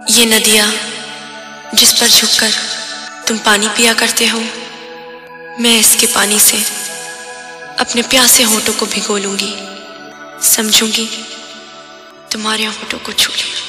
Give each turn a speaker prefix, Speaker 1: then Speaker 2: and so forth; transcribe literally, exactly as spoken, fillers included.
Speaker 1: ये नदियाँ जिस पर झुककर तुम पानी पिया करते हो, मैं इसके पानी से अपने प्यासे होठों को भिगो लूंगी, समझूंगी तुम्हारे होठों को छू लिया।